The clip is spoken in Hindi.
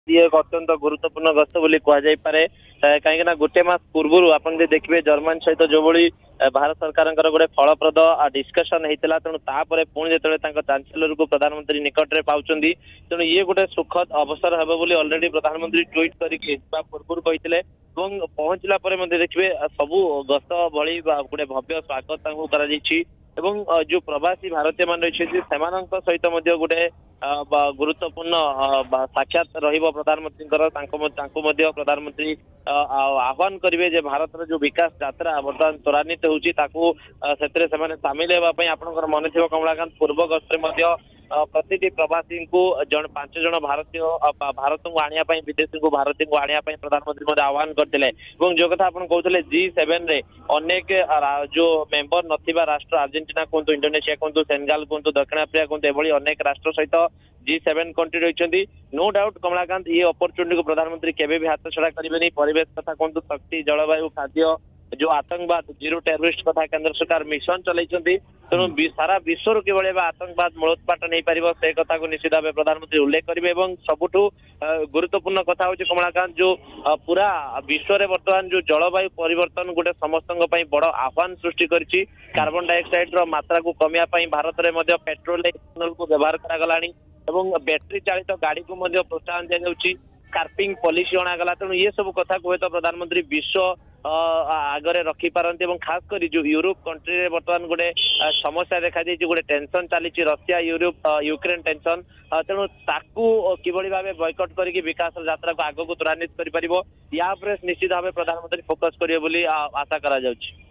ये एक अत्यंत गुरुत्वपूर्ण गस्त बोली कहुपे कहीं गोटे मास पूर्व आप देखिए जर्मन सहित जो भाई भारत सरकार गोटे फलप्रद डिस्कसन होता तेणु तापर पुणी जो चांसेलर को प्रधानमंत्री निकट में पाँच तेणु ये गोटे सुखद अवसर हे बोली ऑलरेडी प्रधानमंत्री ट्वीट करके पूर्व कहते पहुंचला देखिए सबू गस्त भली गोटे भव्य स्वागत एवं जो प्रवासी भारतीय मान रही सहित गोटे गुरुत्वपूर्ण साक्षात प्रधानमंत्री प्रधानमंत्री आह्वान करेंगे जे भारत जो विकास यात्रा बर्तमान त्वरान्वित होती सामिल होगापी आपंकर मन थी कमलाकांत पूर्व गस्तर प्रति प्रवासी को पांच जन भारतीय भारत को आने विदेशी को भारतीय को आने प्रधानमंत्री आह्वान करते जो कथा आप कहते G7 रे अनेक जो मेंबर नथिबा राष्ट्र अर्जेंटीना कहतु इंडोनेशिया कहतु सेनेगाल कहतु दक्षिण आफ्रिका कहतु एभली अनेक राष्ट्र सहित G7 कंट्री रही नो डाउट कमलाकांत ये अपॉर्चुनिटी को प्रधानमंत्री केबे भी हाथ छड़ा करेंगे परिवेश कथा कहतु शक्ति जलवायु खाद्य जो आतंकवाद जीरो टेररिस्ट कथा केंद्र सरकार मिशन चलती तेणु सारा विश्व किभली आतंकवाद मूलोत्पाटन नहीं पार से कथा को निश्चित भाव प्रधानमंत्री उल्लेख करेंगे सबुठ गुरुत्वपूर्ण कथा हूँ कमलाकांत जो पूरा विश्व में बर्तमान जो जलवायु परिवर्तन गोटे समस्त बड़ आह्वान सृष्टि करिछि कार्बन डाइऑक्साइड मात्रा को कमिया भारत में पेट्रोल इथेनॉल को व्यवहार करागला बैटरी चालित गाड़ी को प्रोत्साहन दि स्कार्पिंग पॉलिसी अणागला तेणु ये सब कथा को तो प्रधानमंत्री विश्व आगरे रखी पारती खास कर जो यूरोप कंट्री रे बर्तमान गोटे समस्या देखा दी गोटे टेंशन चली रशिया यूरोप यूक्रेन टेंशन तेणु ताकू किभली भाव बॉयकट करके विकास यात्रा को आग को त्वरान्वित कर निश्चित भाव प्रधानमंत्री फोकस करेंगे आशा करा जाउछि।